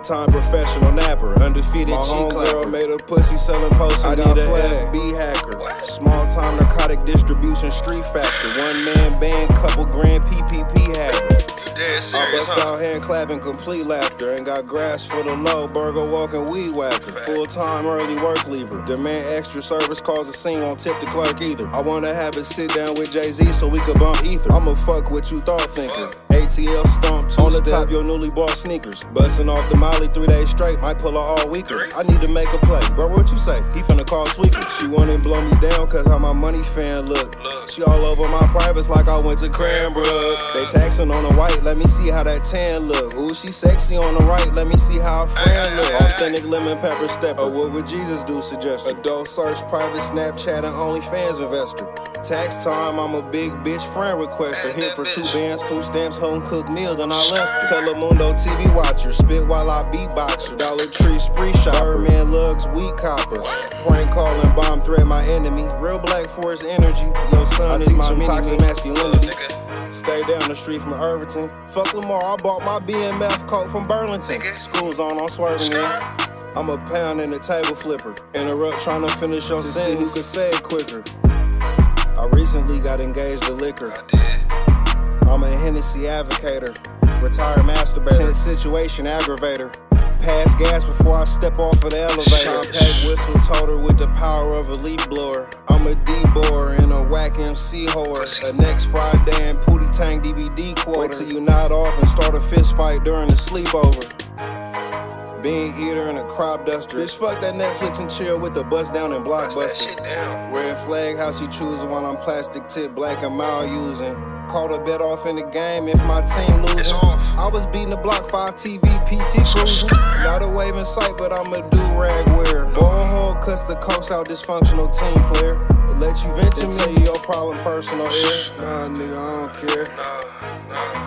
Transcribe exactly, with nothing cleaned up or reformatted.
Big-time professional napper, undefeated My cheek clapper. homegirl made a pussy selling posts. I I need got a flag. F B hacker. Small-time narcotic distribution street factor. One-man band, couple grand P P P hacker. I bust out hand clapping, complete laughter. Ain't got grass for the low, burger walking, weed whacker. Full time early work leaver. Demand extra service, cause a scene, won't tip the clerk either. I wanna have a sit down with Jay-Z so we could bump ether. I'ma fuck what you thought thinker. A T L stomp, on the top your newly bought sneakers. Bustin' off the molly three days straight, might pull her all weaker. I need to make a play, bro, what you say? He finna call tweakers. She wanna blow me down cause how my money fan look. She all over my privates like I went to Cranbrook. They taxing on the white, let me see how that tan look. Ooh, she sexy on the right, let me see how her friend look. Authentic lemon pepper stepper. What would Jesus do? Suggest adult search, private Snapchat, and OnlyFans investor. Tax time, I'm a big bitch friend requester. Hit for two bands, food stamps, home cooked meal, then I left. Telemundo T V watcher, spit while I beatboxer. Dollar Tree spree shopper, Birdman lugs, weed copper. Prank calling, bomb threat my enemy. Real Black Force energy. Yo, son is my toxic masculinity. Stay down the street from Irvington. Fuck Lamar, I bought my B M F coat from Burlington. School's on, I'm swerving in. I'm a pound in a table flipper. Interrupt trying to finish your sentence. Who could say it quicker? I recently got engaged to liquor. I'm a Hennessy advocator. Retired masturbator. Tense situation aggravator. Pass gas before I step off of the elevator. Compact whistle toter with the power of a leaf blower. I'm a D-borer and a whack M C whore. A next Friday and Pootie Tang D V D quarter. Wait till you nod off and start a fist fight during the sleepover. Bean eater and a crop duster. Bitch, fuck that Netflix and chill with the bust down and Blockbuster. Red flag, how she choosing when I'm plastic tip, black and mild using. Called a bet off in the game if my team losing. I was beating the block five T V, P T cruising. Not a wave in sight, but I'm a do-rag wearer. Ball hole cuts the coast out, dysfunctional team player. Let you vent to me, tell you your problem personal here. Nah, nigga, I don't care.